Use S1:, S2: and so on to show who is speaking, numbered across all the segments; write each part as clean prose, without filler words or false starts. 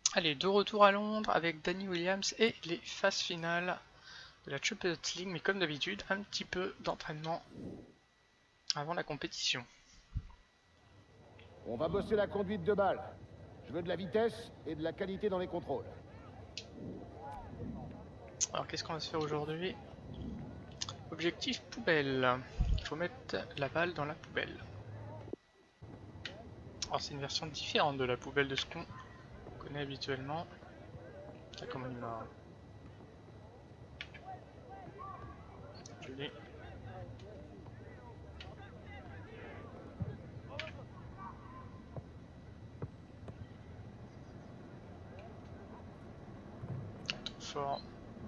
S1: Allez, de retour à Londres avec Danny Williams et les phases finales de la Champions League, mais comme d'habitude, un petit peu d'entraînement avant la compétition.
S2: On va bosser la conduite de balle. Je veux de la vitesse et de la qualité dans les contrôles.
S1: Alors qu'est-ce qu'on va se faire aujourd'hui? Objectif poubelle. Il faut mettre la balle dans la poubelle. Alors c'est une version différente de la poubelle de ce qu'on connaît habituellement. Ça comme on y va. Joli. Fort.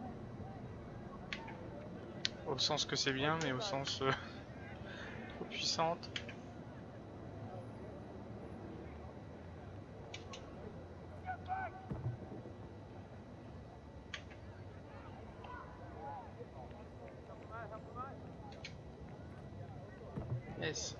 S1: Au sens que c'est bien, mais au sens trop puissante. Yes.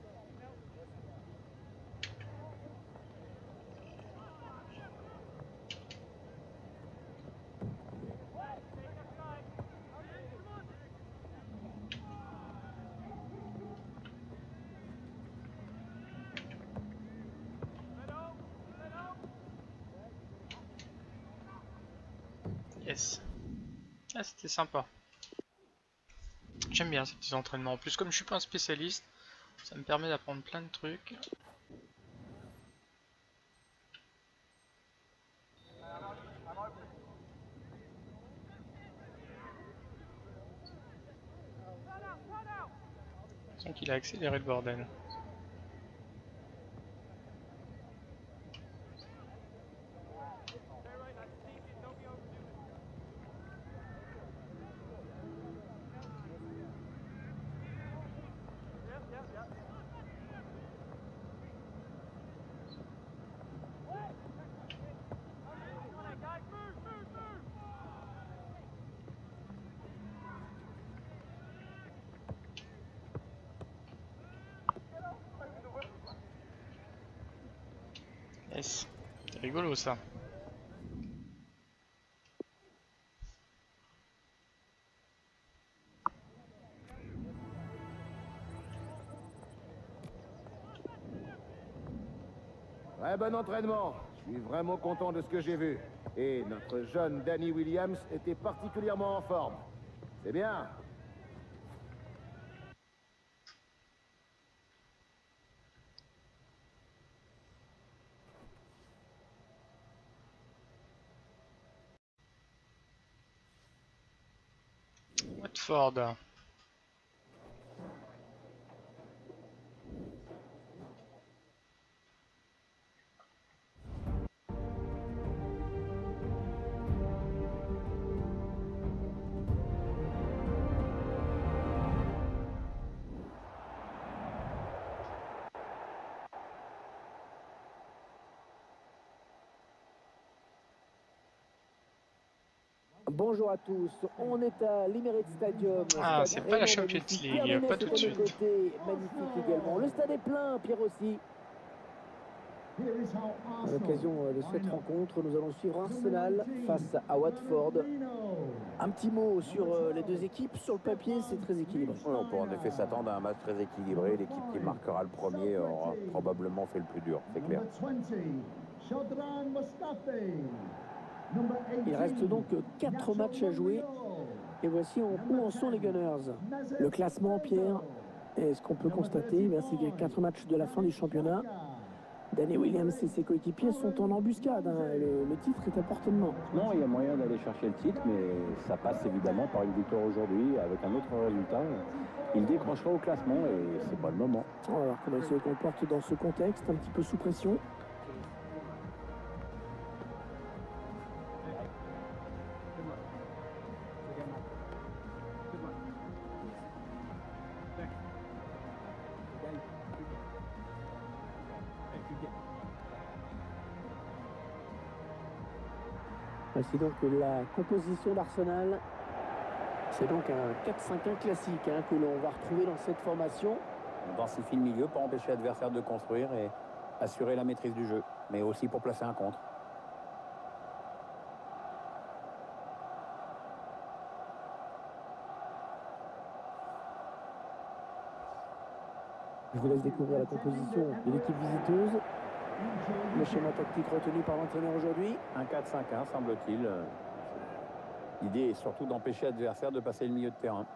S1: Yes. Ah, c'était sympa. J'aime bien ces petits entraînements. En plus, comme je suis pas un spécialiste, ça me permet d'apprendre plein de trucs. Je sens qu'il a accéléré le bordel. Yes. C'est rigolo ça.
S2: Très bon entraînement. Je suis vraiment content de ce que j'ai vu. Et notre jeune Danny Williams était particulièrement en forme. C'est bien.
S1: Watford.
S3: Bonjour à tous, on est à l'Emirates Stadium.
S1: Ah,
S3: Stade
S1: c'est pas la
S3: vraiment
S1: Champions
S3: magnifique.
S1: League,
S3: Pierre Ménès
S1: pas
S3: est
S1: tout
S3: à
S1: de
S3: nos
S1: suite.
S3: côtés, magnifique également. Le stade est plein, Pierre aussi. À l'occasion de cette rencontre, nous allons suivre Arsenal face à Watford. Un petit mot sur les deux équipes. Sur le papier, c'est très équilibré.
S4: Oui, on peut en effet s'attendre à un match très équilibré. L'équipe qui marquera le premier aura probablement fait le plus dur, c'est clair.
S3: Il reste donc 4 matchs à jouer. Et voici où en sont les Gunners. Le classement, Pierre, et ce qu'on peut constater, c'est qu'il y a 4 matchs de la fin du championnat. Danny Williams et ses coéquipiers sont en embuscade. Le titre est à portée de main.
S4: Non, il y a moyen d'aller chercher le titre, mais ça passe évidemment par une victoire aujourd'hui. Avec un autre résultat, il décrochera au classement et c'est pas le moment.
S3: Alors comment il se comporte dans ce contexte, un petit peu sous pression. Voici donc la composition d'Arsenal. C'est donc un 4-5-1 classique que l'on va retrouver dans cette formation.
S4: On densifie le milieu pour empêcher l'adversaire de construire et assurer la maîtrise du jeu, mais aussi pour placer un contre.
S3: Je vous laisse découvrir la composition de l'équipe visiteuse. Le schéma tactique retenu par l'entraîneur aujourd'hui.
S4: Un 4-5-1, semble-t-il. L'idée est surtout d'empêcher l'adversaire de passer le milieu de terrain.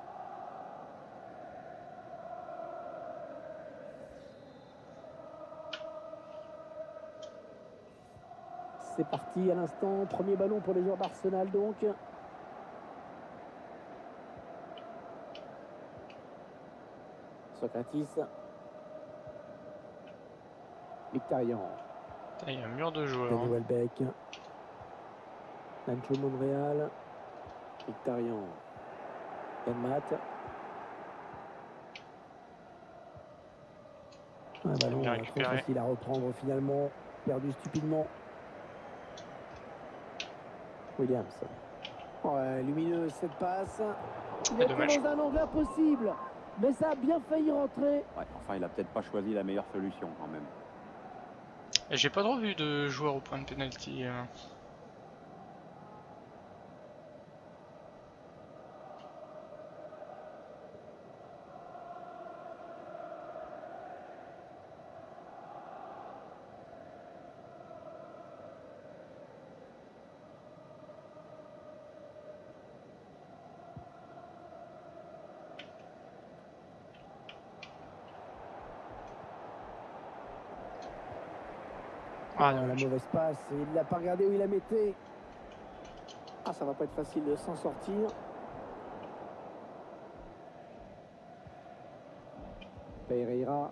S3: C'est parti à l'instant. Premier ballon pour les joueurs d'Arsenal donc. Socrates. Mkhitaryan.
S1: Il y a un mur de joueurs.
S3: Danny Welbeck. Nacho Monreal. Mkhitaryan. Yanmat. Un ballon
S1: Bien
S3: trop
S1: récupéré.
S3: facile à reprendre finalement. Perdu stupidement. Williams. Ouais, lumineuse cette passe. Il était
S1: dommage.
S3: dans un angle impossible. Mais ça a bien failli rentrer.
S4: Ouais, enfin, il a peut-être pas choisi la meilleure solution quand même.
S1: Et j'ai pas trop vu de joueurs au point de penalty. Ah,
S3: La
S1: dommage.
S3: mauvaise passe. Il l'a pas regardé où il la mettait. Ah, ça va pas être facile de s'en sortir. Pereira.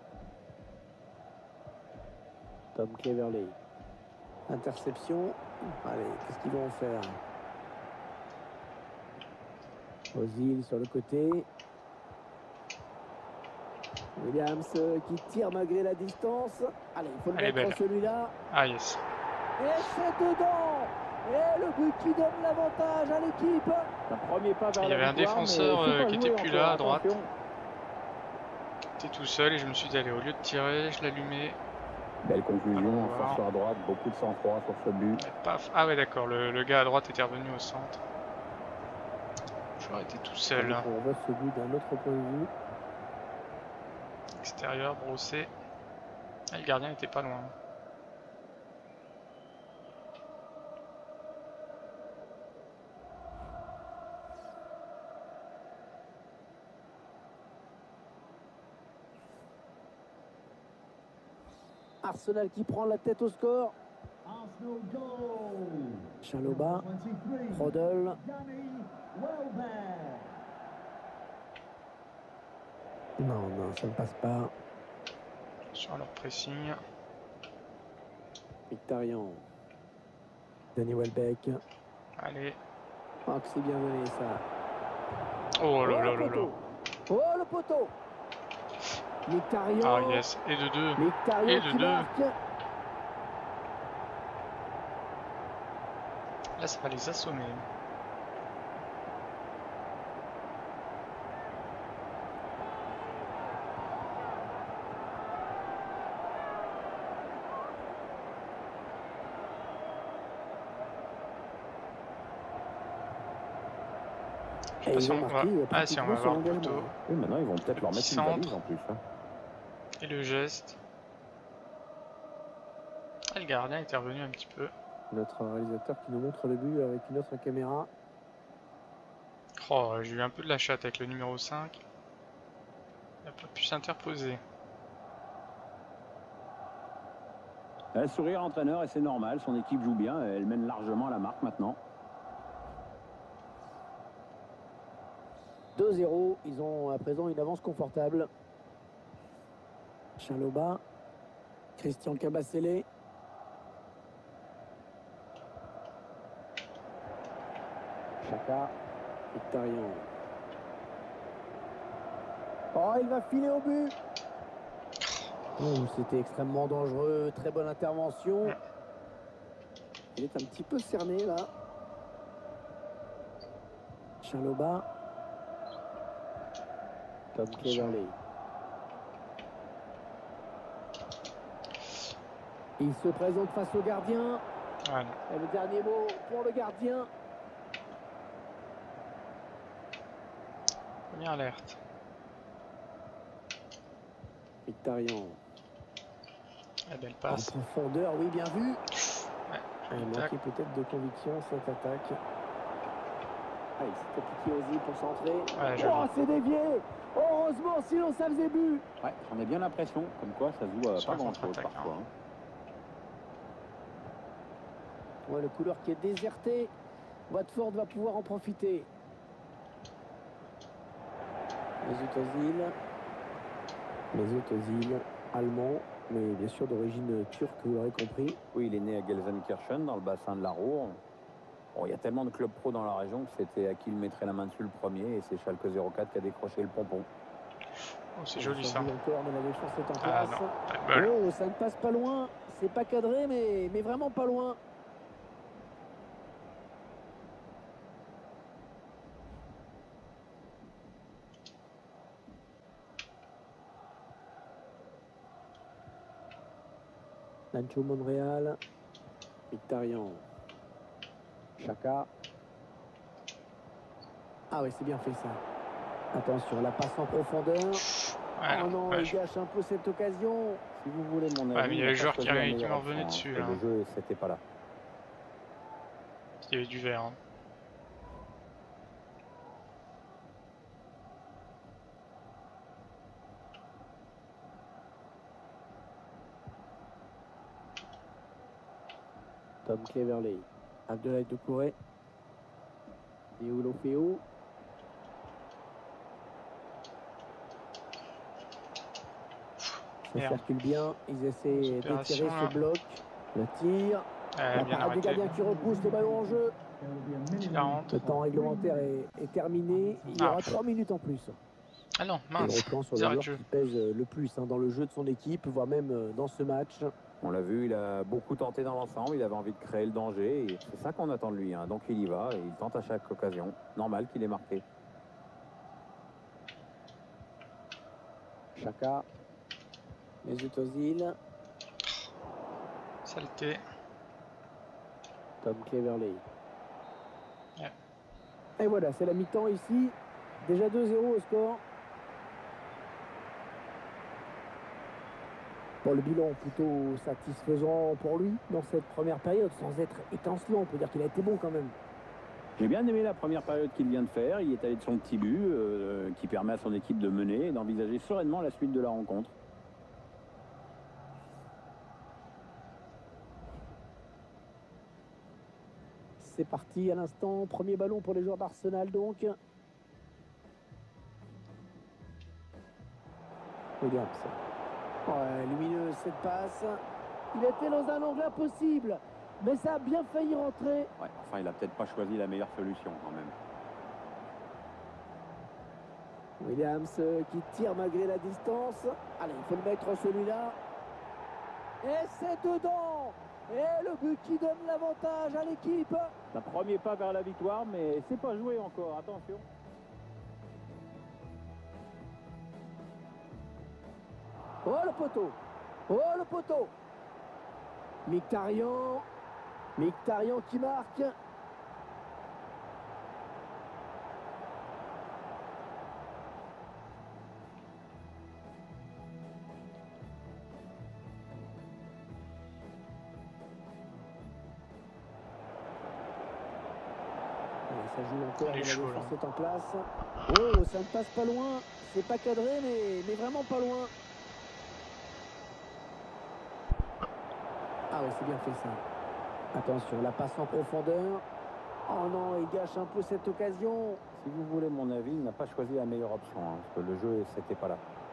S3: Tom Cleverley. Interception. Allez, qu'est-ce qu'ils vont en faire? Ozil sur le côté. Williams qui tire malgré la distance. Allez, il faut le
S1: Elle est
S3: mettre
S1: belle.
S3: celui-là.
S1: Ah yes.
S3: Et c'est dedans. Et le but qui donne l'avantage à l'équipe.
S4: Un premier pas vers
S1: Il y
S4: la
S1: avait un
S4: victoire,
S1: défenseur,
S4: mais c'est pas
S1: qui
S4: joué
S1: était plus
S4: encore,
S1: là, à droite.
S4: attention.
S1: J'étais tout seul et je me suis dit allez, au lieu de tirer, je l'allumais.
S4: Belle conclusion,
S1: Alors,
S4: en force à droite, beaucoup de sang-froid sur ce but.
S1: Et paf. Ah ouais d'accord, le gars à droite était revenu au centre. J'aurais été tout seul.
S3: On voit ce but d'un autre point de vue.
S1: Extérieur, brossé. Ah, le gardien était pas loin.
S3: Arsenal qui prend la tête au score. Chalobah, Rodel. Non, ça ne passe pas.
S1: Sur leur pressing.
S3: Mkhitaryan. Danny Welbeck.
S1: Allez.
S3: Oh, que c'est bien mené ça.
S1: Oh là là
S3: le
S1: là là.
S3: poteau. Oh le poteau. Mkhitaryan.
S1: Ah yes. Et de deux.
S3: Mkhitaryan
S1: Et de
S3: qui
S1: deux.
S3: marque.
S1: Là ça va les assommer.
S3: Et ils ont
S1: on va...
S3: marqué
S1: Ah si, on va
S3: pratiquement sur
S1: voir le
S3: l'engagement.
S1: poteau.
S4: Oui, maintenant ils vont peut-être leur mettre une
S1: Centre.
S4: valise en plus. Hein.
S1: Et le geste. Ah, le gardien était revenu un petit peu.
S3: Notre réalisateur qui nous montre le but avec une autre caméra.
S1: Oh, j'ai eu un peu de la chatte avec le numéro 5. Il n'a pas pu s'interposer.
S4: Elle sourit à l'entraîneur et c'est normal, son équipe joue bien, elle mène largement à la marque maintenant.
S3: 2-0, ils ont à présent une avance confortable. Chalobah, Christian Kabasele. Chaka, Mkhitaryan. Oh, il va filer au but. Oh, c'était extrêmement dangereux, très bonne intervention. Il est un petit peu cerné là. Chalobah. Tom Cleverley. Il se présente face au gardien.
S1: Ah non.
S3: Et le dernier mot pour le gardien.
S1: Première alerte.
S3: Mkhitaryan.
S1: La belle
S3: En
S1: passe.
S3: profondeur, oui, bien vu.
S1: Ouais,
S3: Il manquait peut-être de conviction cette attaque. Ah, il s'est appliqué aux yeux pour centrer.
S1: Ouais,
S3: Oh,
S1: joli.
S3: c'est dévié. Heureusement, sinon ça faisait but.
S4: Ouais, j'en ai bien l'impression, comme quoi ça se joue à
S1: Sur
S4: pas
S1: la
S4: grand-chose
S1: contre-attaque,
S4: parfois. Hein.
S3: Ouais, le couloir qui est déserté. Watford va pouvoir en profiter. Mesut Özil, allemand, mais bien sûr d'origine turque, vous l'aurez compris.
S4: Oui, il est né à Gelsenkirchen, dans le bassin de la Ruhr. Bon, il y a tellement de clubs pro dans la région que c'était à qui il mettrait la main dessus le premier, et c'est Schalke 04 qui a décroché le pompon.
S1: Oh, c'est joli ça.
S3: Encore, mais la défense est en
S1: Ah
S3: place.
S1: non, pas de bol.
S3: Oh, ça ne passe pas loin. C'est pas cadré, mais vraiment pas loin. Nacho Monreal. Mkhitaryan. Xhaka. Ah oui, c'est bien fait ça. Attention, la passe en profondeur.
S1: Ouais,
S3: Oh non,
S1: ouais,
S3: il gâche un peu cette occasion.
S4: Si vous voulez mon avis,
S1: Ouais, mais il y a le joueur qui
S4: m'en
S1: revenait dessus, là.
S4: Le jeu, c'était pas là.
S1: il y avait du vert. Hein.
S3: Tom Cleverley. Abdoulaye Doucouré. Deulofeu. Ça
S1: Merde.
S3: circule bien. Ils essaient d'étirer
S1: Opération, là.
S3: ce bloc. Le tir. La
S1: Bien
S3: parade du
S1: arrêté.
S3: gardien qui repousse le ballon en jeu.
S1: Il rentre.
S3: Le temps réglementaire est terminé. Il y
S1: Ah.
S3: aura 3 minutes en plus.
S1: Ah non,
S3: Et
S1: mince.
S3: le replan sur le
S1: Zéro
S3: joueur
S1: de jeu.
S3: qui pèse le plus dans le jeu de son équipe, voire même dans ce match.
S4: On l'a vu, il a beaucoup tenté dans l'ensemble, il avait envie de créer le danger, et c'est ça qu'on attend de lui. Hein. Donc il y va, et il tente à chaque occasion. Normal qu'il ait marqué.
S3: Xhaka. Mesut Özil.
S1: Saleté.
S3: Tom Cleverley.
S1: Ouais.
S3: Et voilà, c'est la mi-temps ici. Déjà 2-0 au score. Bon, le bilan plutôt satisfaisant pour lui dans cette première période, sans être étincelant. On peut dire qu'il a été bon quand même.
S4: J'ai bien aimé la première période qu'il vient de faire. Il est allé de son petit but, qui permet à son équipe de mener et d'envisager sereinement la suite de la rencontre.
S3: C'est parti à l'instant. Premier ballon pour les joueurs d'Arsenal donc. Williams. Ouais, lumineuse cette passe. Il était dans un angle impossible, mais ça a bien failli rentrer.
S4: Ouais, enfin, il a peut-être pas choisi la meilleure solution quand même.
S3: Williams qui tire malgré la distance. Allez, il faut le mettre celui-là. Et c'est dedans. Et le but qui donne l'avantage à l'équipe.
S4: Un premier pas vers la victoire, mais c'est pas joué encore. Attention.
S3: Oh le poteau. Oh le poteau. Mkhitaryan. Mkhitaryan qui marque. Ça joue encore,
S1: Il est
S3: la
S1: chaud,
S3: défense
S1: là.
S3: est en place. Oh, ça ne passe pas loin. C'est pas cadré, mais vraiment pas loin. Ah ouais, c'est bien fait ça. Attention, la passe en profondeur. Oh non, il gâche un peu cette occasion.
S4: Si vous voulez mon avis, il n'a pas choisi la meilleure option, hein, parce que le jeu, c'était pas là.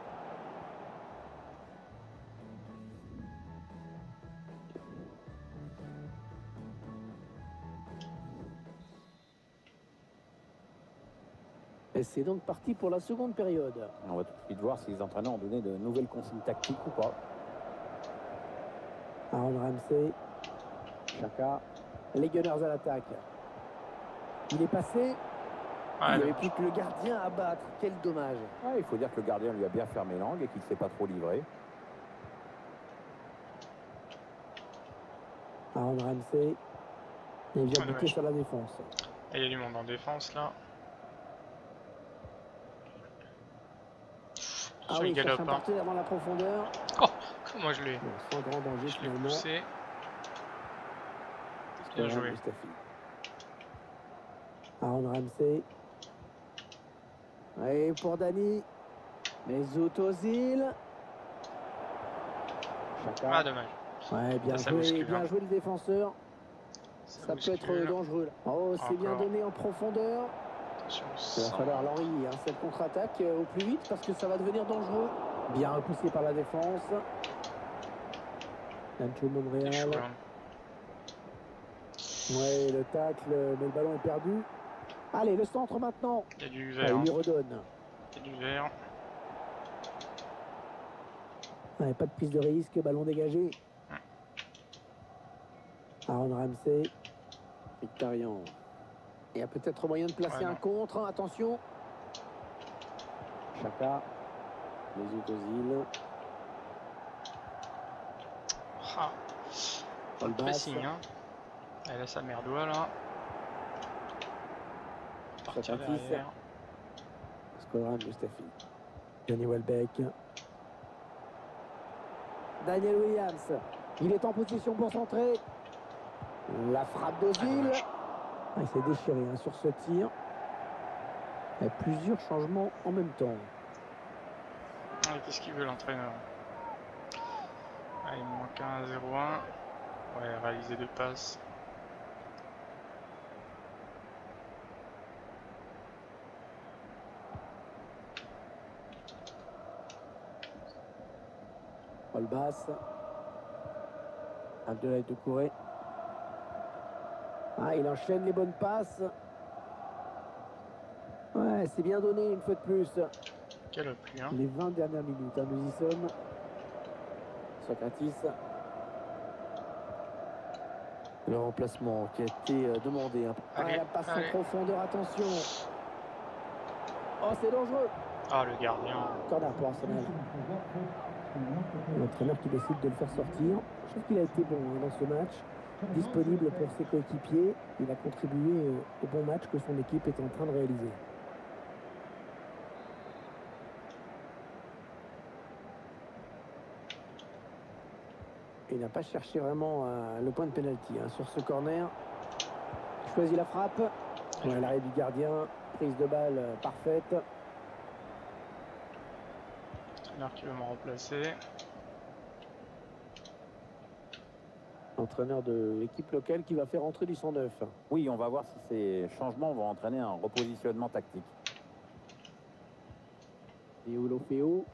S3: Et c'est donc parti pour la seconde période.
S4: On va tout de suite voir si les entraîneurs ont donné de nouvelles consignes tactiques ou pas.
S3: Aaron Ramsey. Xhaka. Les Gunners à l'attaque. Il est passé.
S1: Ah,
S3: Il n'y
S1: non.
S3: avait plus que le gardien à battre. Quel dommage.
S4: Ouais, il faut dire que le gardien lui a bien fermé l'angle et qu'il ne s'est pas trop livré.
S3: Aaron Ramsey. Il vient
S1: Ah,
S3: buter
S1: dommage.
S3: sur la défense.
S1: Et il y a du monde en défense là.
S3: Ah oui, il cherche un
S1: galope.
S3: partenaire dans la profondeur.
S1: Oh, comment je l'ai.
S3: Bon, sans grand danger
S1: Je l'ai
S3: finalement.
S1: poussé. Bien joué.
S3: Mustafi. Aaron Ramsey. Et pour Dani. Mesut Ozil. Chaka.
S1: Ah, dommage.
S3: Ouais, bien
S1: Ça
S3: joué,
S1: bouscule,
S3: bien
S1: hein.
S3: joué le défenseur. Ça peut être
S1: bouscule.
S3: dangereux. Oh, c'est bien
S1: Encore.
S3: donné en profondeur.
S1: Attention,
S3: Il va
S1: sans-
S3: falloir l'enrayer, hein, cette contre-attaque au plus vite parce que ça va devenir dangereux. Bien repoussé par la défense. Nacho
S1: C'est
S3: Monreal.
S1: chaud, hein.
S3: Ouais, le tacle, mais le ballon est perdu. Allez, le centre maintenant.
S1: Il y a du
S3: Ah,
S1: vert.
S3: il
S1: Hein.
S3: lui redonne.
S1: Il y a du vert.
S3: Ouais, pas de prise de risque, ballon dégagé. Aaron Ramsey. Victorian. Il y a peut-être moyen de placer
S1: Ouais,
S3: un
S1: non.
S3: contre. Attention. Chaka. Mesut Ozil.
S1: Ah, pas de
S3: Olbas.
S1: pressing, hein. Elle a sa merdoie là. Partir
S3: Socrates.
S1: derrière.
S3: Skolran Mustafi. Danny Welbeck. Daniel Williams. Il est en position pour centrer. La frappe d'Ozil. Ah, il s'est déchiré hein, sur ce tir. Il y a plusieurs changements en même temps.
S1: Ah, qu'est-ce qu'il veut l'entraîneur? Ah, il me manque un 0-1. Ouais, réaliser 2 passes.
S3: Olbas. Abdoulaye Doucouré. Ah, il enchaîne les bonnes passes. Ouais, c'est bien donné une fois de plus.
S1: Quelle pluie, hein.
S3: Les 20 dernières minutes, hein, nous y sommes. Socrates. Le remplacement qui a été demandé. Hein.
S1: Allez,
S3: Ah, la passe
S1: allez.
S3: en profondeur, attention. Oh, c'est dangereux.
S1: Ah, le gardien.
S3: Corner pour Arsenal. L'entraîneur qui décide de le faire sortir. Je trouve qu'il a été bon hein, dans ce match. Disponible pour ses coéquipiers. Il a contribué au bon match que son équipe est en train de réaliser. Il n'a pas cherché vraiment le point de pénalty hein, sur ce corner. Il choisit la frappe. Ouais, l'arrêt du gardien. Prise de balle parfaite.
S1: L'entraîneur qui veut me remplacer.
S3: Entraîneur de l'équipe locale qui va faire entrer du 109.
S4: Oui, on va voir si ces changements vont entraîner un repositionnement tactique.
S3: Et Olofeo.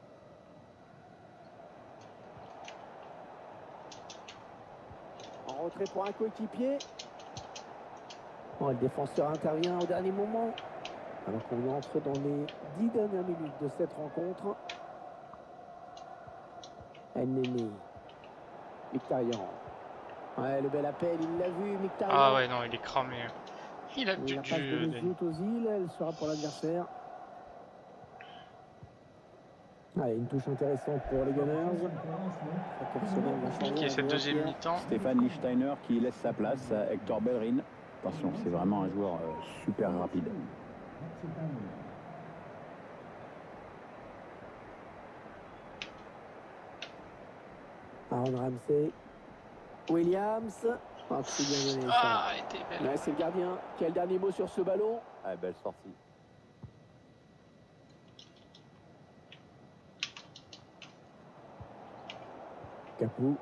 S3: En retrait pour un coéquipier. Oh, le défenseur intervient au dernier moment. Alors qu'on entre dans les 10 dernières minutes de cette rencontre. Ennemi. Mkhitaryan. Ouais, le bel appel, il l'a vu, Mkhitaryan.
S1: Ah ouais, non, il est cramé. Il a plus
S3: La
S1: de
S3: passe
S1: jeu.
S3: de Mesut Ozil, elle sera pour l'adversaire. Allez, une touche intéressante pour les Gunners.
S1: Compliqué cette deuxième mi-temps.
S4: Stéphane Lichtsteiner qui laisse sa place à Hector Bellerin. Attention, c'est vraiment un joueur super rapide.
S3: Aaron Ramsey. Williams. Oh, c'est bien donné, ça.
S1: Ah, elle était belle.
S3: Ouais, c'est le gardien. Quel dernier mot sur ce ballon?
S4: Ah, belle sortie.
S3: Capou.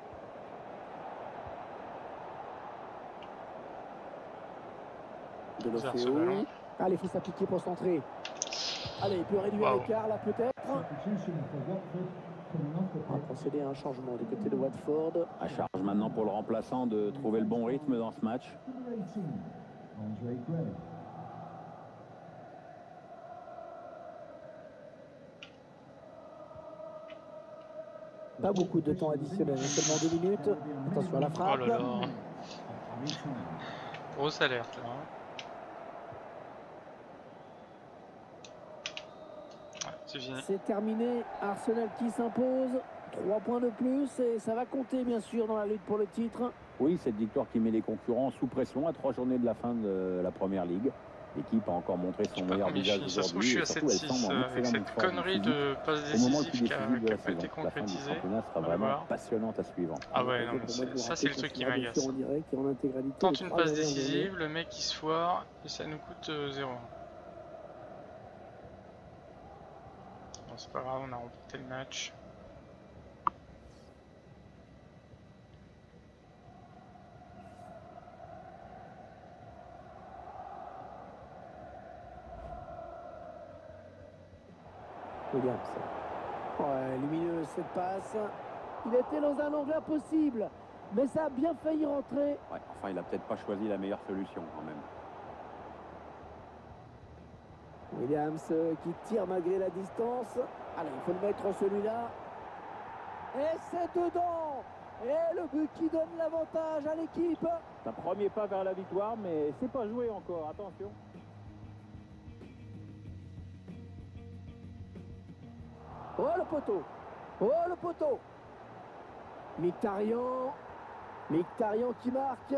S3: De
S1: Bizarre, ce
S3: l'Ofeo.
S1: ballon.
S3: Allez, il faut s'appliquer pour centrer. Allez, il peut réduire
S1: Wow.
S3: l'écart là peut-être. On va procéder à un changement du côté de Watford.
S4: À charge maintenant pour le remplaçant de trouver le bon rythme dans ce match.
S3: Pas beaucoup de temps additionnel, hein, seulement 2 minutes. Attention à la
S1: Oh
S3: frappe.
S1: là là. Grosse alerte là. Hein. Ouais, c'est fini.
S3: C'est terminé. Arsenal qui s'impose. 3 points de plus et ça va compter bien sûr dans la lutte pour le titre.
S4: Oui, cette victoire qui met les concurrents sous pression à 3 journées de la fin de la Première Ligue. L'équipe a encore montré son
S1: Pas
S4: meilleur
S1: combien il
S4: visage
S1: finit, ça se trouve,
S4: aujourd'hui
S1: je
S4: et
S1: suis à
S4: surtout elle
S1: 7-6
S4: semble en
S1: avec
S4: excellente
S1: cette
S4: forme
S1: connerie
S4: physique
S1: de passe
S4: au moment le
S1: décisif
S4: plus
S1: qui
S4: décisif de
S1: a
S4: la
S1: pas été
S4: saison. La fin du
S1: concrétisée.
S4: championnat sera
S1: On va
S4: vraiment
S1: voir.
S4: passionnante à suivre.
S1: Ah ouais, non,
S3: Pour moi de vous
S1: ça c'est le
S3: rappeler
S1: truc
S3: qu'on
S1: qui
S3: sera bien
S1: m'agace.
S3: sûr en direct et en intégralité.
S1: Tente
S3: les
S1: une
S3: 3
S1: passe
S3: dernières journées.
S1: décisive, le mec il se foire et ça nous coûte 0. Bon, c'est pas grave, on a remporté le match.
S3: Williams. Ouais, lumineuse cette passe. Il était dans un angle impossible, mais ça a bien failli rentrer.
S4: Ouais, enfin, il a peut-être pas choisi la meilleure solution quand même.
S3: Williams qui tire malgré la distance. Allez, il faut le mettre celui-là. Et c'est dedans. Et le but qui donne l'avantage à l'équipe.
S4: C'est un premier pas vers la victoire, mais c'est pas joué encore, attention.
S3: Oh le poteau. Oh le poteau. Mkhitaryan. Mkhitaryan qui marque.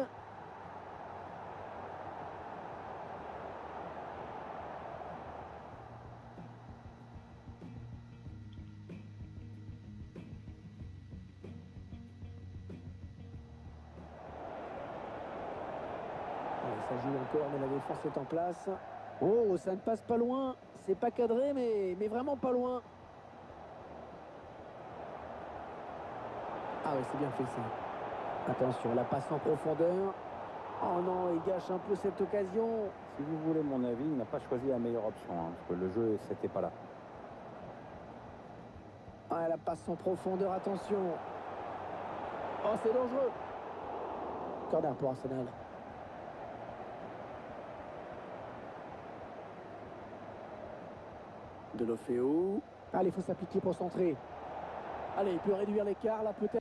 S3: Ça joue encore, mais la défense est en place. Oh, ça ne passe pas loin. C'est pas cadré, mais vraiment pas loin. Ah ouais, c'est bien fait ça. Attention, la passe en profondeur. Oh non, il gâche un peu cette occasion.
S4: Si vous voulez mon avis, il n'a pas choisi la meilleure option, hein, parce que le jeu, c'était pas là.
S3: Ah, la passe en profondeur, attention. Oh, c'est dangereux. Corner pour Arsenal. De l'Ofeo. Allez, il faut s'appliquer pour centrer. Allez, il peut réduire l'écart là peut-être.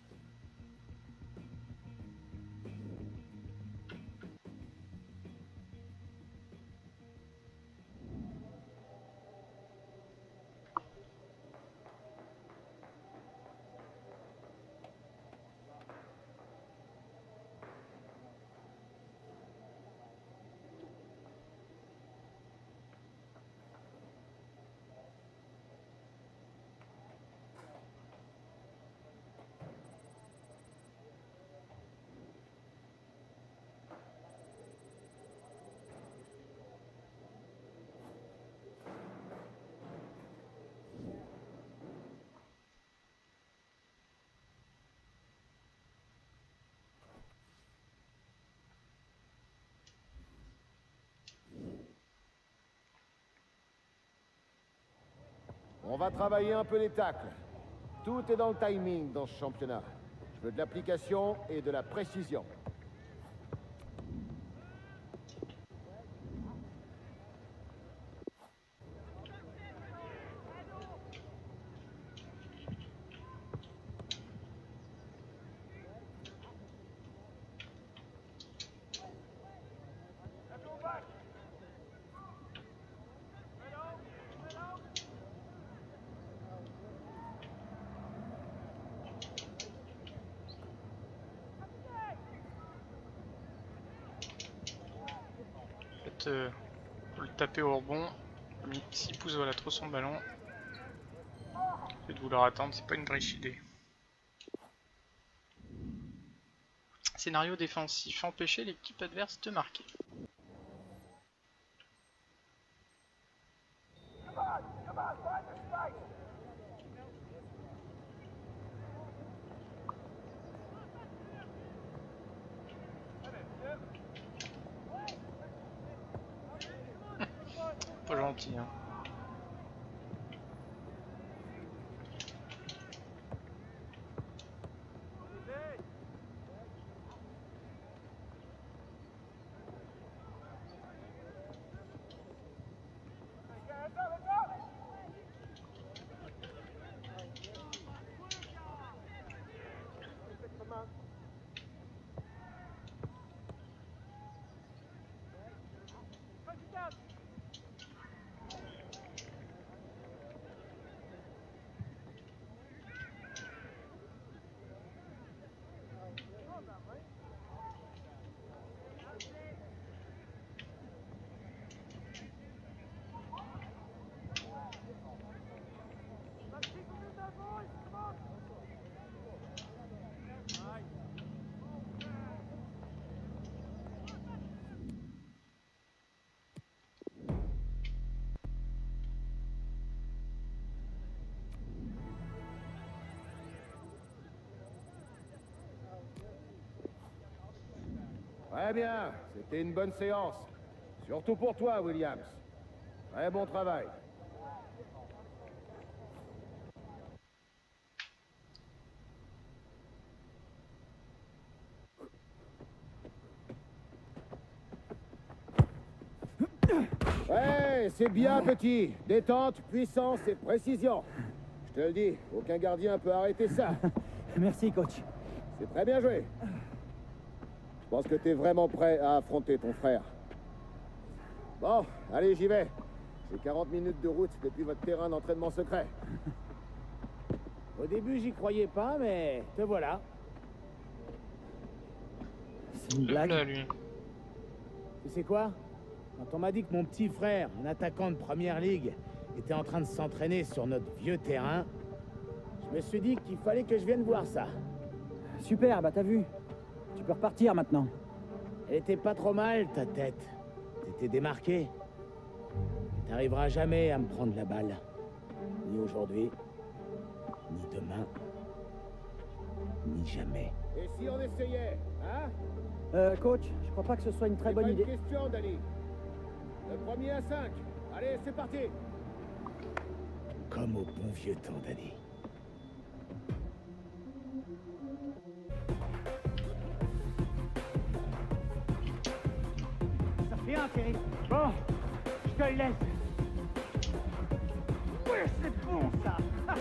S2: On va travailler un peu les tacles. Tout est dans le timing dans ce championnat. Je veux de l'application et de la précision.
S1: Pour le taper au rebond, s'il pousse voilà trop son ballon, et de vouloir attendre, c'est pas une vraie idée. Scénario défensif, empêcher l'équipe adverse de marquer. Pas gentil, hein.
S2: Très bien, c'était une bonne séance. Surtout pour toi, Williams. Très bon travail. Ouais, c'est bien, petit. Détente, puissance et précision. Je te le dis, aucun gardien peut arrêter ça.
S5: Merci, coach.
S2: C'est très bien joué. Je pense que t'es vraiment prêt à affronter ton frère. Bon, allez, j'y vais. J'ai 40 minutes de route depuis votre terrain d'entraînement secret.
S5: Au début, j'y croyais pas, mais te voilà. C'est une blague.
S1: Là, lui.
S5: Tu sais quoi? Quand on m'a dit que mon petit frère, un attaquant de première ligue, était en train de s'entraîner sur notre vieux terrain, je me suis dit qu'il fallait que je vienne voir ça.
S6: Super, bah t'as vu. Tu peux repartir maintenant.
S5: Elle était pas trop mal, ta tête. T'étais démarqué. T'arriveras jamais à me prendre la balle. Ni aujourd'hui, ni demain, ni jamais.
S2: Et si on essayait, hein?
S6: Coach, je crois pas que ce soit une très bonne idée.
S2: C'est pas une question, Danny. Le premier à 5. Allez, c'est parti.
S5: Comme au bon vieux temps, Danny.
S6: Ça fait un, Terry. Bon, je te le laisse. Ouais, c'est bon, ça.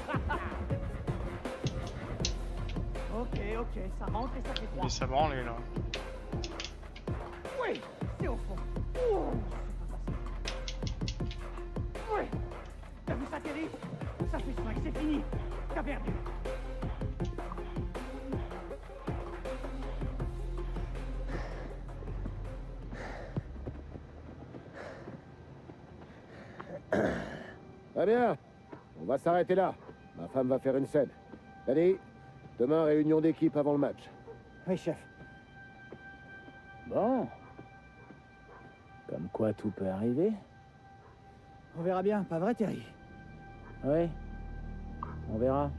S6: ok, ça rentre et ça fait 3.
S1: Mais ça branle, lui, là.
S6: Oui, c'est au fond. Oh, c'est pas facile. Oui, t'as vu ça, Terry? Ça fait 5, c'est fini. T'as perdu.
S2: Très bien. On va s'arrêter là. Ma femme va faire une scène. Danny, demain, réunion d'équipe avant le match.
S6: Oui, chef.
S5: Bon. Comme quoi tout peut arriver.
S6: On verra bien, pas vrai, Terry?
S5: Oui. On verra.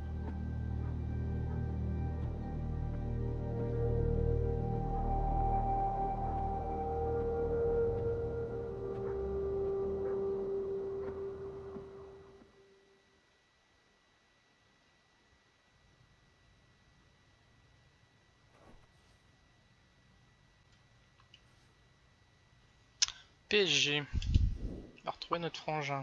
S1: PSG. On va retrouver notre frangin.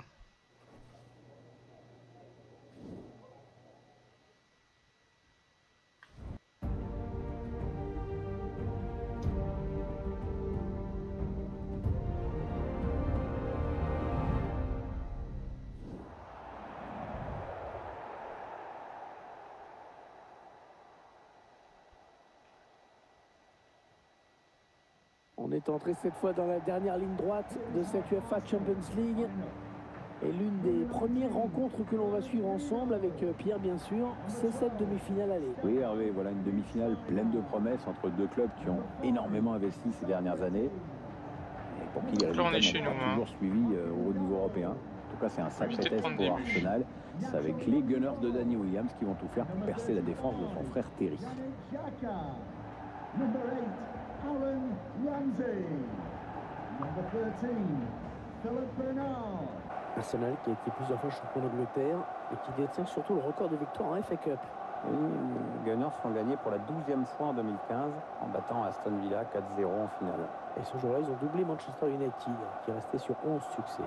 S3: On est entré cette fois dans la dernière ligne droite de cette UEFA Champions League. Et l'une des premières rencontres que l'on va suivre ensemble avec Pierre, bien sûr, c'est cette demi-finale aller.
S4: Oui, Hervé, voilà une demi-finale pleine de promesses entre deux clubs qui ont énormément investi ces dernières années. Et pour qui les
S1: Donc là, on est
S4: résultats
S1: chez
S4: n'ont
S1: nous,
S4: pas
S1: hein.
S4: toujours suivi au niveau européen. En tout cas, c'est un sacré
S1: Évitez de
S4: test
S1: prendre
S4: pour
S1: des buts.
S4: Arsenal. C'est avec les Gunners de Danny Williams qui vont tout faire pour percer la défense de son frère Terry.
S7: Number 8, Aaron Ramsey. Number 13, Philip Bernard.
S3: Arsenal qui a été plusieurs fois champion d'Angleterre et qui détient surtout le record de victoire en FA Cup.
S4: Les Gunners ont gagné pour la 12e fois en 2015 en battant Aston Villa 4-0 en finale.
S3: Et ce jour-là, ils ont doublé Manchester United qui est resté sur 11 succès.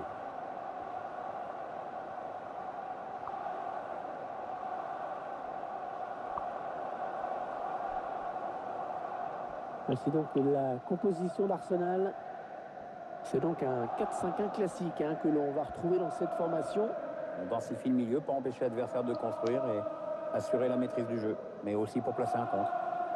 S3: Voici donc la composition d'Arsenal. C'est donc un 4-5-1 classique que l'on va retrouver dans cette formation.
S4: On densifie le milieu pour empêcher l'adversaire de construire et assurer la maîtrise du jeu, mais aussi pour placer un contre.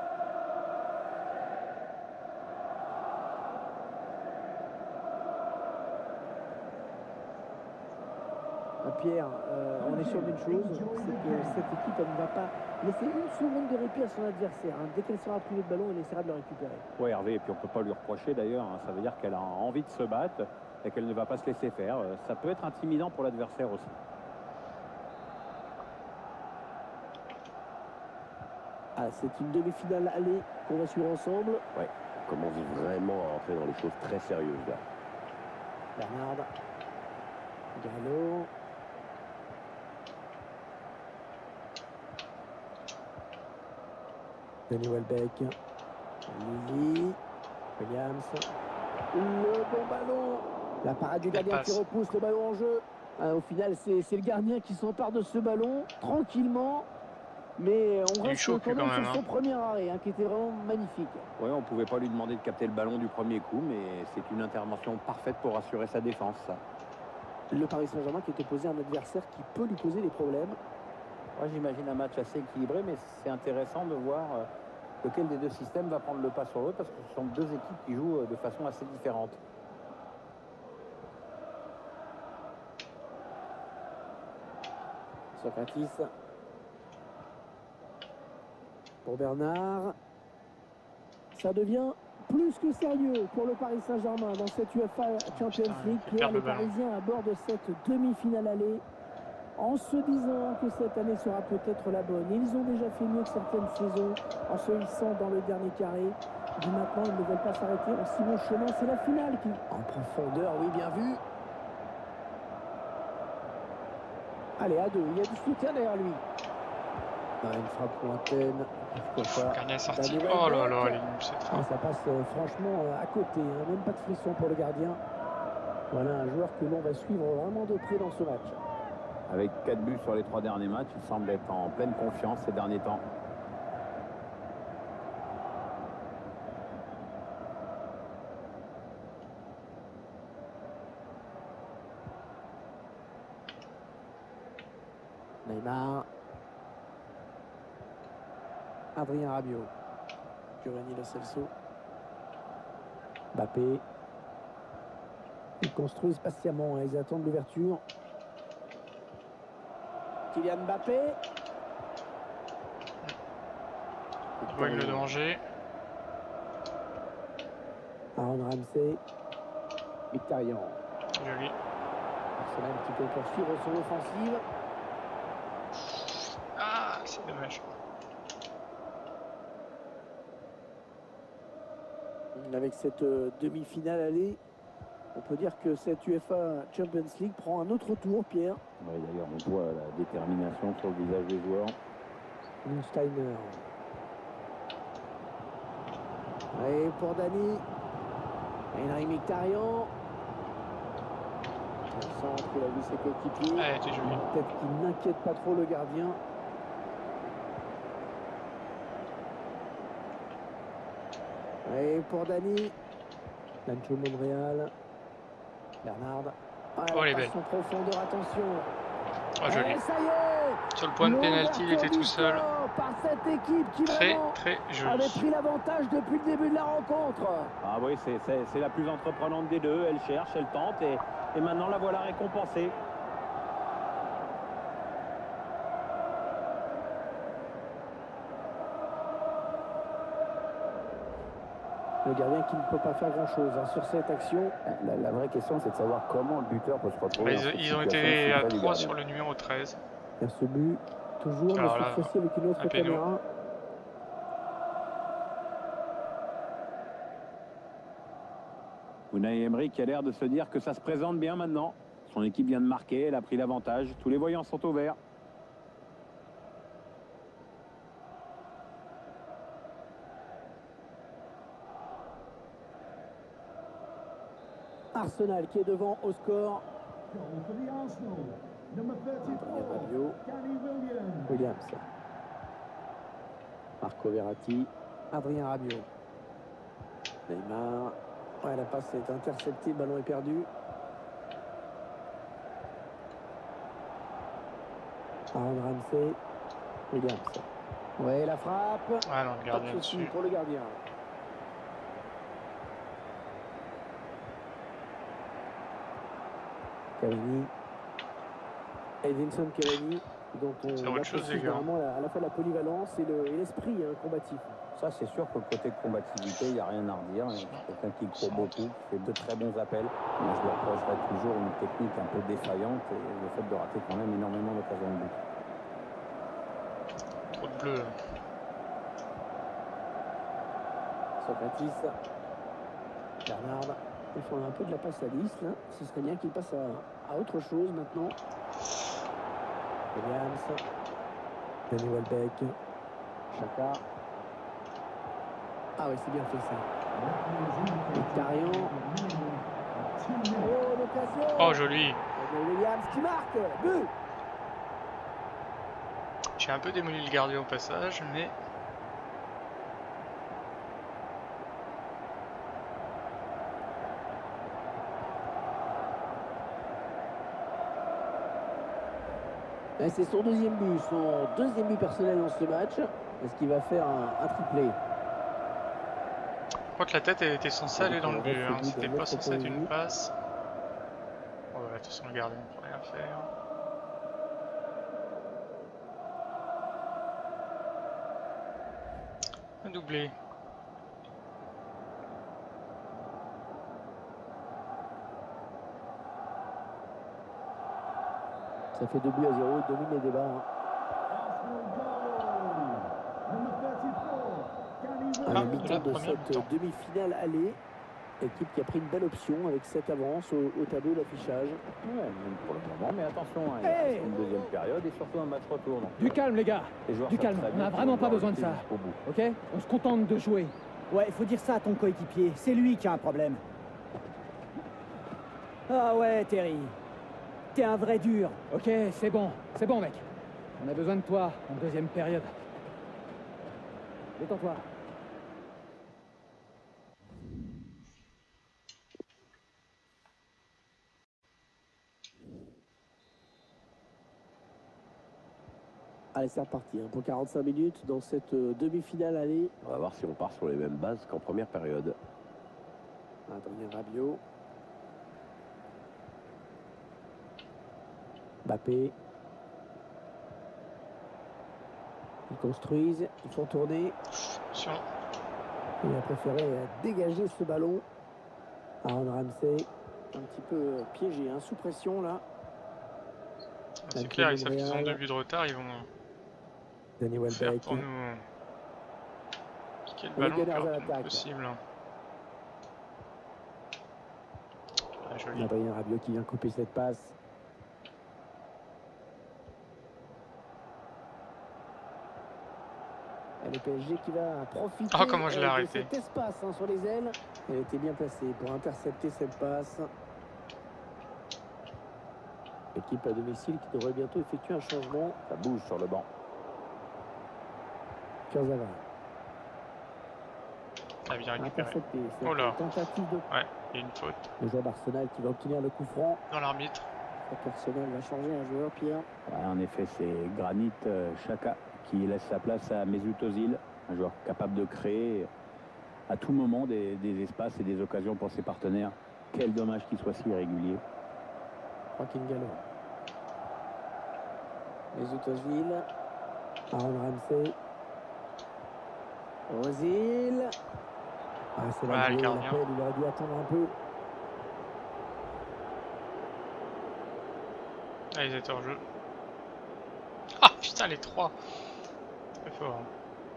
S3: Pierre, on est sûr d'une chose, c'est que cette équipe elle ne va pas laisser une seconde de répit à son adversaire. Dès qu'elle sera privée de ballon, elle essaiera de le récupérer.
S4: Oui, Hervé, et puis on ne peut pas lui reprocher d'ailleurs, ça veut dire qu'elle a envie de se battre et qu'elle ne va pas se laisser faire. Ça peut être intimidant pour l'adversaire aussi.
S3: Ah, c'est une demi-finale aller qu'on va suivre ensemble.
S4: Ouais. commence vraiment à rentrer dans les choses très sérieuses là.
S3: Bernard. Gallo. Danny Welbeck. Lily. Williams. Le bon ballon. La parade du gardien qui repousse le ballon en jeu. Au final, c'est le gardien qui s'empare de ce ballon tranquillement. Mais on reste quand même sur son premier arrêt, qui était vraiment magnifique.
S4: Oui, on ne pouvait pas lui demander de capter le ballon du premier coup, mais c'est une intervention parfaite pour assurer sa défense. Ça.
S3: Le Paris Saint-Germain qui est opposé à un adversaire qui peut lui poser des problèmes.
S4: Moi, j'imagine un match assez équilibré, mais c'est intéressant de voir lequel des deux systèmes va prendre le pas sur l'autre, parce que ce sont deux équipes qui jouent de façon assez différente.
S3: Socrates. Pour Bernard. Ça devient plus que sérieux pour le Paris Saint-Germain dans cette UEFA Champions League. Pierre, les Parisiens abordent cette demi-finale aller en se disant que cette année sera peut-être la bonne. Ils ont déjà fait mieux que certaines saisons en se hissant dans le dernier carré. Et maintenant, ils ne veulent pas s'arrêter en si bon chemin. C'est la finale qui... En profondeur, oui, bien vu. Allez, à deux. Il y a du soutien derrière lui. Une frappe lointaine.
S1: Gardien sorti. Oh là là, cette frappe.
S3: Ça passe franchement à côté. Même pas de frisson pour le gardien. Voilà un joueur que l'on va suivre vraiment de près dans ce match.
S4: Avec 4 buts sur les 3 derniers matchs, il semble être en pleine confiance ces derniers temps.
S3: Neymar. Adrien Rabiot. Giovanni Lo Celso. Mbappé. Ils construisent patiemment, ils attendent l'ouverture. Kylian Mbappé.
S1: Il voit le danger.
S3: Aaron Ramsey. Mkhitaryan.
S1: Joli.
S3: Arsenal qui peut poursuivre son offensive.
S1: Ah, c'est dommage.
S3: Avec cette demi-finale allée, on peut dire que cette UEFA Champions League prend un autre tour, Pierre.
S4: Oui, d'ailleurs, on voit la détermination sur le visage des joueurs.
S3: Steiner. Et pour Dani. Henry Mkhitaryan. Le centre, il a vu ses coéquipiers.
S1: Ouais, c'est joli.
S3: Peut-être qu'il n'inquiète pas trop le gardien. Et pour Dani. Nacho Monreal. Bernard.
S1: Oh, les belles.
S3: En profondeur, attention.
S1: Oh, joli.
S3: Et ça y est.
S1: Sur le point de pénalty, il était tout seul.
S3: Par cette équipe qui
S1: Très
S3: avait
S1: joli.
S3: pris l'avantage depuis le début de la rencontre.
S4: Ah oui, c'est la plus entreprenante des deux. Elle cherche, elle tente et maintenant la voilà récompensée.
S3: Le gardien qui ne peut pas faire grand-chose sur cette action.
S4: La vraie question, c'est de savoir comment le buteur peut se retrouver.
S1: Ils ont été à 3 sur le numéro 13.
S3: Il y a ce but, toujours, mais cette fois-ci avec une autre caméra.
S4: Unai Emery qui a l'air de se dire que ça se présente bien maintenant. Son équipe vient de marquer, elle a pris l'avantage. Tous les voyants sont au vert.
S3: Arsenal qui est devant au score.
S7: Goal for the Arsenal. Number 34,
S3: Rabiot.
S7: Danny Williams.
S3: Williams. Marco Verratti. Adrien Rabiot. Neymar. Ouais, la passe est interceptée, le ballon est perdu. Aaron Ramsey. Williams. Ouais, la frappe.
S1: Ah non, le gardien
S3: Pas de souci
S1: dessus.
S3: pour le gardien. Cavani. Edinson Cavani, dont on apprécie vraiment à la fois la polyvalence et l'esprit combatif.
S4: Ça, c'est sûr que côté combativité, il n'y a rien à redire. Quelqu'un qui court beaucoup, qui fait de très bons appels. Moi, je lui reprocherais toujours une technique un peu défaillante et le fait de rater quand même énormément d'occasions de but.
S1: Trop de bleu.
S3: Socrates. Bernard. Il fait un peu de la passe à 10 là. Ce serait bien qu'il passe à autre chose maintenant. Williams. Danny Welbeck. Chaka. Ah oui, c'est bien fait ça. Mkhitaryan. Oh, l'occasion.
S1: Oh, joli.
S3: Et Williams qui marque. But.
S1: J'ai un peu démoli le gardien au passage, mais...
S3: Et c'est son deuxième but, son deuxième but personnel dans ce match. Est-ce qu'il va faire un triplé?
S1: Je crois que la tête elle était censée aller dans le but, hein. C'était pas censé être une passe. Oh, ouais, de toute façon le gardien ne peut rien faire. Un doublé.
S3: Ça fait 2 buts à 0, il domine les débats. Hein. À la mi-temps de cette demi-finale aller, équipe qui a pris une belle option avec cette avance au tableau d'affichage.
S4: Ouais, même pour le moment, mais attention, hein, il reste une deuxième période et surtout un match retour. Donc,
S6: Du calme, les gars.
S4: les joueurs
S6: Du
S4: savent
S6: calme.
S4: très
S6: On
S4: bien
S6: n'a
S4: qu'ils
S6: vraiment
S4: vont
S6: pas
S4: devoir
S6: besoin de
S4: lutter
S6: ça.
S4: jusqu'au bout.
S6: Ok? On se contente de jouer. Ouais, faut dire ça à ton coéquipier. C'est lui qui a un problème. Ah ouais, Terry. T'es un vrai dur. Ok, c'est bon, mec. On a besoin de toi en deuxième période. Détends-toi.
S3: Allez, c'est reparti hein, pour 45 minutes dans cette demi-finale aller.
S8: On va voir si on part sur les mêmes bases qu'en première période.
S3: Adrien Rabiot. Mbappé. Ils construisent, ils font tourner.
S1: Attention.
S3: Il a préféré dégager ce ballon. Aaron Ramsey, un petit peu piégé, hein, sous pression là.
S1: C'est clair, ils savent qu'ils ont 2 buts de retard, ils vont
S3: Danny
S1: faire
S3: Welbeck.
S1: pour nous kicker le
S3: Les
S1: ballon
S3: Gunners à
S1: le plus
S3: l'attaque.
S1: possible. Ah, joli.
S3: Adrien Rabiot qui vient couper cette passe. Et le PSG qui va profiter
S1: Oh, comment je l'ai
S3: de
S1: arrêté.
S3: cet espace hein, sur les ailes. Elle était bien placée pour intercepter cette passe. Équipe à domicile qui devrait bientôt effectuer un changement.
S4: Ça bouge sur le banc.
S3: Kurzawa.
S1: Ah, bien récupéré.
S3: Intercepté. Cette
S1: Oh là.
S3: tentative de
S1: Ouais, il y a une faute.
S3: le joueur d'Arsenal qui va obtenir le coup franc.
S1: Dans l'arbitre.
S3: Arsenal va changer un joueur, Pierre.
S4: Ouais, en effet, c'est Granit Xhaka qui laisse sa place à Mesut Ozil, un joueur capable de créer à tout moment des espaces et des occasions pour ses partenaires. Quel dommage qu'il soit si irrégulier.
S3: Joaquin Gallo. Mesut Ozil. Aaron Ramsey. Ozil. Ah, c'est
S1: Ah, le
S3: la
S1: gardien.
S3: l'appel, il aurait dû attendre un peu.
S1: Ah, ils étaient en jeu. Ah putain, les 3. Très fort. Hein.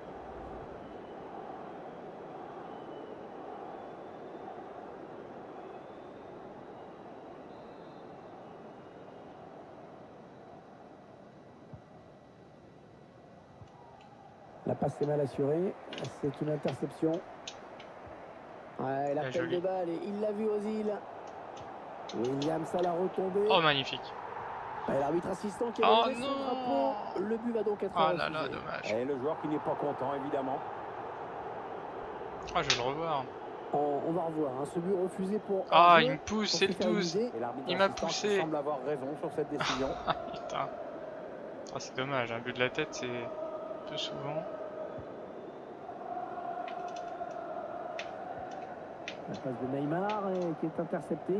S3: La passe est mal assurée. C'est une interception. Ouais, l'appel
S1: joli.
S3: de balle et il l'a vu Ozil. Williams à la retombée.
S1: Oh, magnifique.
S3: Et l'arbitre assistant qui a
S1: Oh
S3: levé son
S1: non.
S3: drapeau. Le but va donc être
S1: Ah là là,
S3: refusé.
S1: dommage.
S4: Et le joueur qui n'est pas content, évidemment.
S1: Ah, je vais le revoir.
S3: On va revoir hein, ce but refusé pour.
S1: Ah,
S3: hors-jeu,
S1: il me pousse,
S3: pour
S1: c'est
S3: se
S1: le
S3: faire
S1: 12.
S3: viser.
S4: Et l'arbitre
S1: Il m'a
S4: assistant qui
S1: poussé.
S4: semble avoir raison sur cette décision.
S1: Ah, putain. Ah, c'est dommage, un but de la tête, c'est peu souvent.
S3: La passe de Neymar qui est interceptée.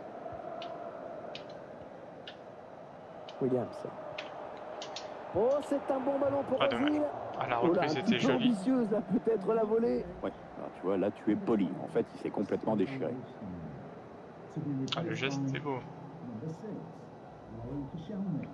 S3: Williams. Oh, c'est un bon ballon pour
S1: Ah, dommage.
S3: Ozil.
S1: Ah, la
S3: Oh là,
S1: reprise
S3: un
S1: était
S3: petit peu
S1: jolie.
S3: ambitieuse, là, peut-être la volée.
S4: Ouais. Alors, tu vois, là, tu es poli. En fait, il s'est complètement déchiré.
S1: Ah, le geste était beau.
S7: Number 6, Laurie Koscielny.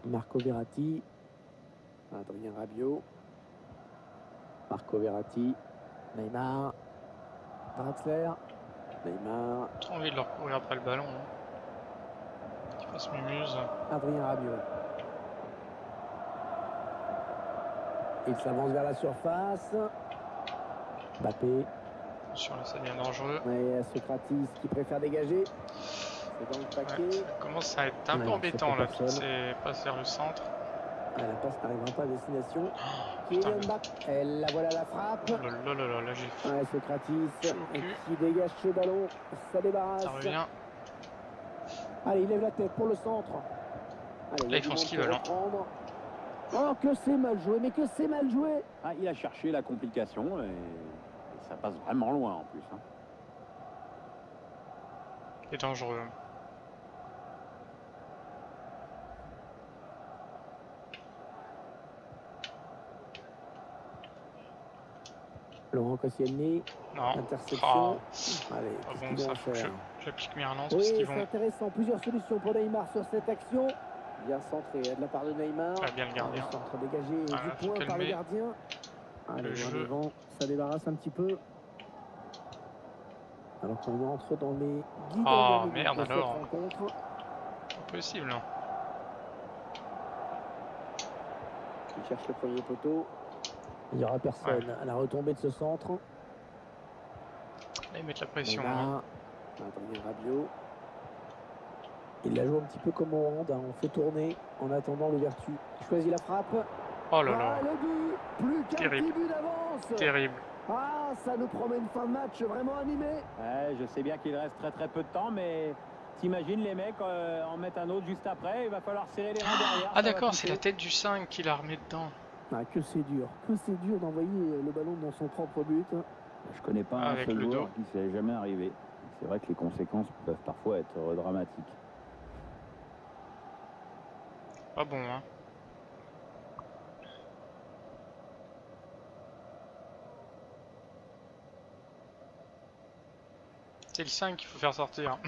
S3: Marco Verratti. Adrien Rabiot. Marco Verratti. Neymar. Draxler. Neymar.
S1: Trop envie de leur courir après le ballon. Hein. Qui fasse mumuse.
S3: Adrien Rabiot. Il s'avance vers la surface. Mbappé.
S1: Sur là, ça devient dangereux.
S3: Et Socrates qui préfère dégager. C'est dans le paquet.
S1: Ouais, ça commence à être un peu embêtant là, toutes ces passes vers le centre.
S3: Ah, la passe n'arrivera pas à destination.
S1: Putain,
S3: Kylian Mbappé. Elle la voilà la frappe.
S1: Oh là là là là, j'ai
S3: Ouais, Socrates
S1: cul.
S3: qui dégage ce ballon. Ça débarrasse.
S1: ça revient.
S3: Allez, il lève la tête pour le centre. Allez,
S1: Là, ils font ce qu'ils veulent. Hein.
S3: Oh, que c'est mal joué, mais que c'est mal joué.
S4: Ah, il a cherché la complication et ça passe vraiment loin en plus. Hein.
S1: C'est dangereux.
S3: Laurent Koscielny,
S1: Non.
S3: interception.
S1: Ah.
S3: Allez,
S1: Ah
S3: qu'est-ce
S1: bon,
S3: qu'ils
S1: ça
S3: vont
S1: faut que
S3: faire?
S1: j'applique mes relances
S3: Oui,
S1: parce qu'ils
S3: c'est
S1: vont
S3: intéressant. Plusieurs solutions pour Neymar sur cette action. Bien centré de la part de Neymar.
S1: bien le gardien.
S3: Le centre dégagé
S1: Ah,
S3: du
S1: faut
S3: point par le
S1: calmer
S3: gardien. Allez,
S1: le
S3: loin
S1: jeu.
S3: devant, ça débarrasse un petit peu. Alors qu'on entre dans les guides
S1: Oh,
S3: de
S1: merde,
S3: cette
S1: alors.
S3: rencontre.
S1: Impossible. Hein.
S3: Il cherche le premier poteau. Il n'y aura personne à la retombée de ce centre.
S1: Là, ils mettent la pression.
S3: Neymar,
S1: Hein.
S3: Adrien Rabiot. Il la joue un petit peu comme au hand, hein. On fait tourner en attendant l'ouverture. Il choisit la frappe.
S1: Oh là là.
S3: Ah, le but. Plus qu'un
S1: Terrible.
S3: petit but d'avance.
S1: Terrible.
S3: Ah, ça nous promet une fin de match vraiment animée.
S4: Ouais, je sais bien qu'il reste très peu de temps, mais t'imagines les mecs en mettent un autre juste après, il va falloir serrer les reins derrière.
S1: Ah d'accord, c'est la tête du 5 qui la remet dedans.
S3: Ah, que c'est dur d'envoyer le ballon dans son propre but.
S4: Je connais pas un
S1: Avec
S4: seul
S1: le
S4: joueur
S1: dos.
S4: qui s'est jamais arrivé. C'est vrai que les conséquences peuvent parfois être dramatiques.
S1: Pas bon, hein. C'est le 5 qu'il faut faire sortir.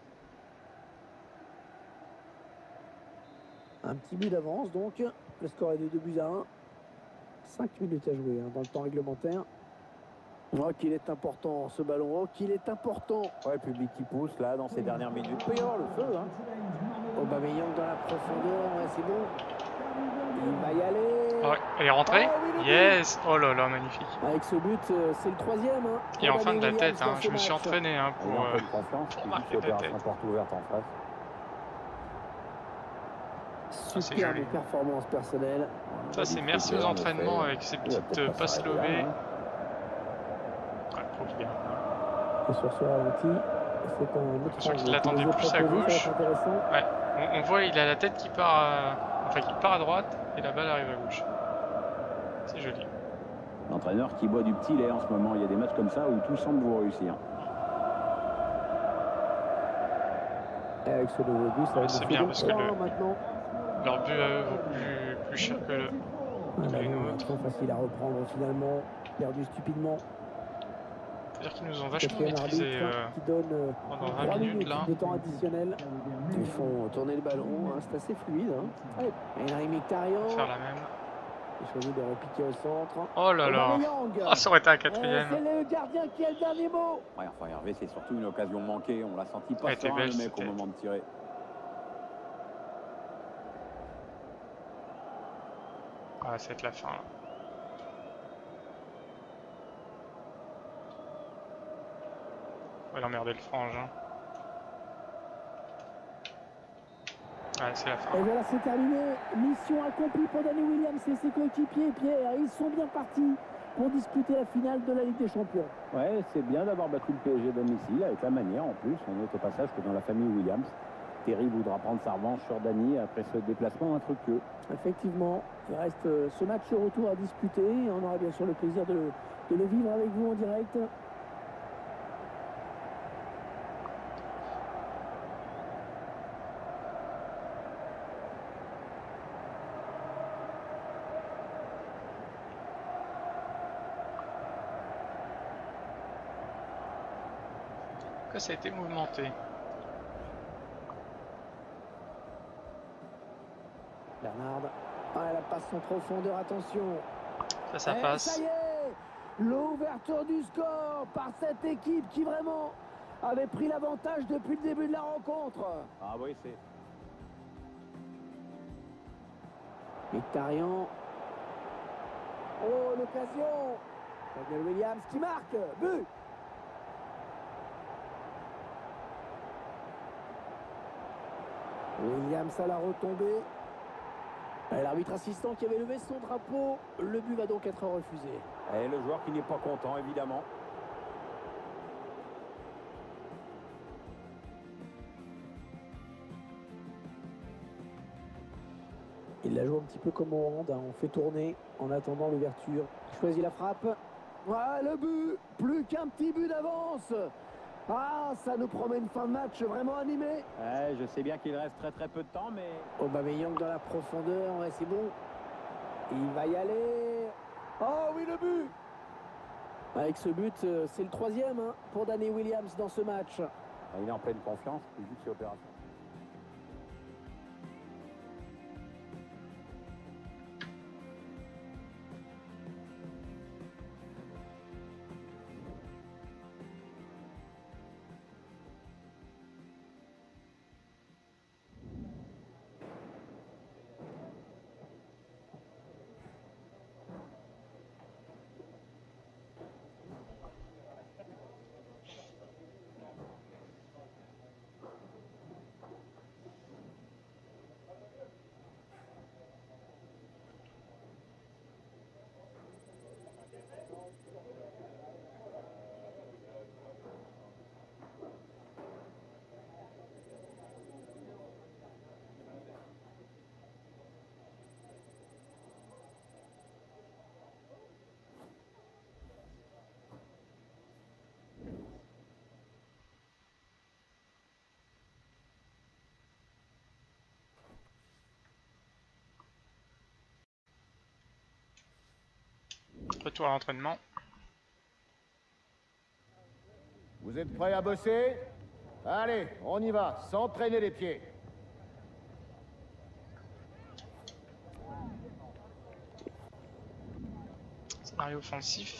S3: Un petit but d'avance donc. Le score est de 2-1. 5 minutes à jouer dans le temps réglementaire. Oh qu'il est important ce ballon, oh qu'il est important.
S4: Ouais, le public qui pousse là dans ces dernières minutes. Il peut y avoir le feu. Hein.
S3: Aubameyang dans la profondeur, ouais, c'est bon. Il va y aller.
S1: Ouais, elle est rentrée.
S3: Oh, oui, le but.
S1: Yes. Oh là là, magnifique.
S3: Avec ce but, c'est le troisième. Hein,
S1: Et en
S3: pour
S1: fin de la
S3: Danny
S1: tête,
S3: Williams
S1: hein.
S3: dans
S1: Je
S3: ce
S1: me suis
S3: match.
S1: entraîné hein,
S4: Il y a un peu de confiance,
S1: pour
S4: il
S1: marquer
S4: dit
S1: des
S4: opération
S1: têtes.
S4: porte ouverte en face.
S1: c'est
S3: Superbe
S1: joli.
S3: performance personnelle.
S1: Ça, c'est merci aux entraînements avec ces petites passes levées. Ouais, trop bien.
S3: Et sur ce ralenti, c'est un autre
S1: sûr qu'il
S3: angle
S1: l'attendait
S3: qui nous est
S1: plus à
S3: proposé,
S1: gauche.
S3: ça va être intéressant.
S1: Ouais, on voit il a la tête qui part enfin qui part à droite et la balle arrive à gauche. C'est joli.
S4: L'entraîneur qui boit du petit lait en ce moment. Il y a des matchs comme ça où tout semble vous réussir.
S3: Et avec ce nouveau but, ça va
S1: Ouais,
S3: être
S1: c'est
S3: fait
S1: bien
S3: donc
S1: parce que
S3: 3-1 maintenant.
S1: Leur but à eux vaut plus cher que le.
S3: Voilà,
S1: les
S3: bon,
S1: nôtres.
S3: trop facile à reprendre finalement, perdu stupidement.
S1: C'est-à-dire qu'ils nous ont vachement
S3: Quatrième
S1: maîtrisé
S3: arbitre qui donne
S1: pendant
S3: 3
S1: 20 minutes
S3: minutes
S1: là.
S3: de temps additionnel. Ils font tourner le ballon, hein, c'est assez fluide. Hein. Allez, Henry Mkhitaryan,
S1: Faire la même.
S3: il choisit de repiquer au centre.
S1: Oh là là.
S3: Aubameyang.
S1: Ah, ça aurait été un
S3: C'est
S1: quatrième.
S3: le gardien qui a le dernier mot.
S4: Ouais, enfin Hervé, c'est surtout une occasion manquée. On l'a senti pas
S1: Elle était
S4: serein
S1: belle,
S4: le mec au
S1: c'était.
S4: moment de tirer.
S1: Ah, ça va être la fin là. On va l'emmerder le frange. Hein. Ouais, c'est la fin.
S3: Et voilà, c'est terminé. Mission accomplie pour Danny Williams et ses coéquipiers. Pierre, ils sont bien partis pour disputer la finale de la Ligue des Champions.
S4: Ouais, c'est bien d'avoir battu le PSG à domicile avec la manière en plus. On note au passage que dans la famille Williams, Terry voudra prendre sa revanche sur Danny après ce déplacement infructueux.
S3: Effectivement, il reste ce match retour à disputer. On aura bien sûr le plaisir de le vivre avec vous en direct.
S1: Que ça a été mouvementé.
S3: Bernard. Ah, la passe en profondeur, attention.
S1: Ça
S3: Et
S1: passe.
S3: ça y est, l'ouverture du score par cette équipe qui vraiment avait pris l'avantage depuis le début de la rencontre.
S4: Ah oui, c'est...
S3: Mkhitaryan. Oh, l'occasion. Daniel Williams qui marque. But. Williams à la retombée. Et l'arbitre assistant qui avait levé son drapeau. Le but va donc être refusé.
S4: Et le joueur qui n'est pas content, évidemment.
S3: Il la joue un petit peu comme au hand, hein. On fait tourner en attendant l'ouverture. Il choisit la frappe. Ah, le but. Plus qu'un petit but d'avance. Ah, ça nous promet une fin de match vraiment animée.
S4: Ouais, je sais bien qu'il reste très peu de temps, mais...
S3: Aubameyang dans la profondeur, ouais, c'est bon. Il va y aller. Oh oui, le but. Avec ce but, c'est le 3e hein, pour Danny Williams dans ce match.
S4: Il est en pleine confiance, il joue ses opérations.
S1: Retour à l'entraînement.
S2: Vous êtes prêts à bosser? Allez, on y va, sans traîner les pieds.
S1: Scénario offensif.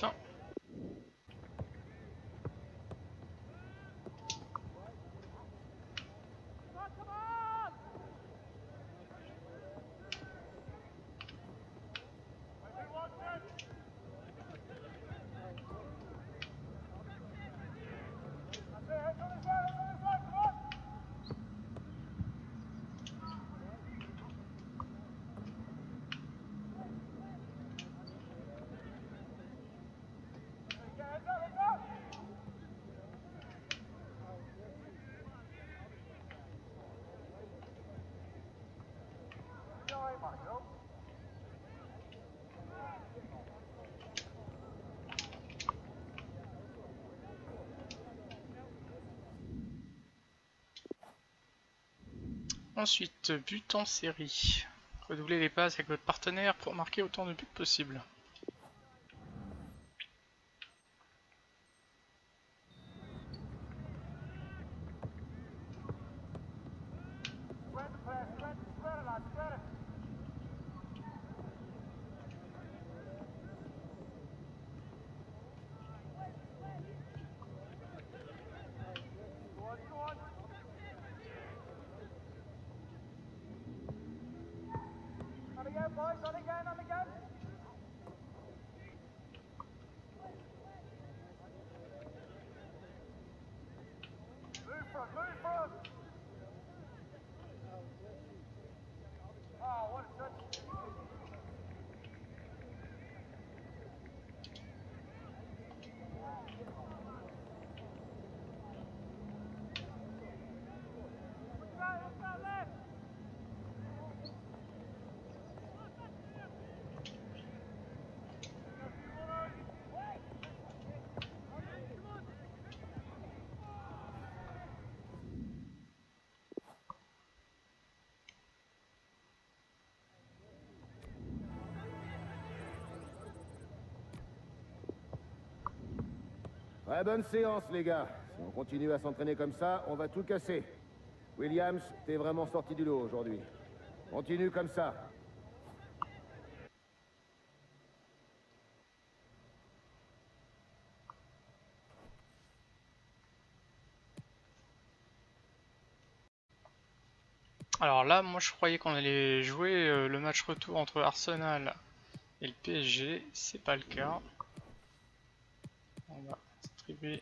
S1: Ensuite, but en série. Redoublez les passes avec votre partenaire pour marquer autant de buts possible.
S2: Très bonne séance, les gars. Si on continue à s'entraîner comme ça, on va tout casser. Williams, t'es vraiment sorti du lot aujourd'hui. Continue comme ça.
S1: Alors là, moi je croyais qu'on allait jouer le match retour entre Arsenal et le PSG, c'est pas le cas. On va distribuer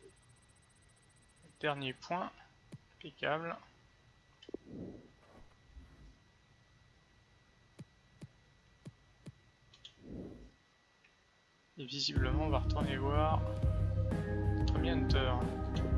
S1: le dernier point, impeccable. Et visiblement on va retourner voir notre Hunter.